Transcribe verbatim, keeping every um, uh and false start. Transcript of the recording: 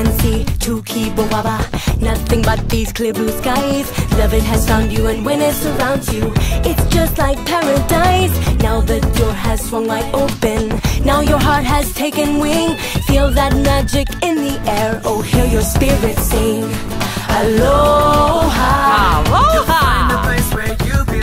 can see Tuki Bobaba, nothing but these clear blue skies. Love it has found you, and when it surrounds you, it's just like paradise. Now the door has swung wide open, now your heart has taken wing. Feel that magic in the air, oh hear your spirit sing. Aloha, Aloha.